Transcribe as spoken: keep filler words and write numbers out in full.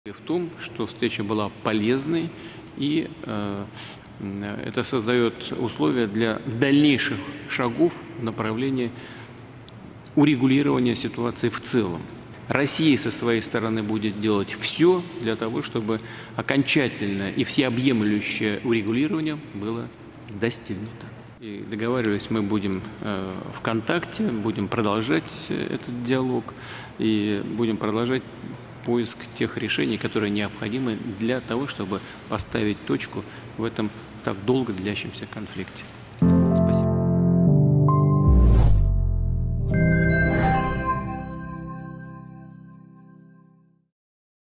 В том, что встреча была полезной, и э, это создает условия для дальнейших шагов в направлении урегулирования ситуации в целом. Россия со своей стороны будет делать все для того, чтобы окончательное и всеобъемлющее урегулирование было достигнуто. И договаривались мы будем э, в контакте, будем продолжать этот диалог и будем продолжать поиск тех решений, которые необходимы для того, чтобы поставить точку в этом так долго длящемся конфликте.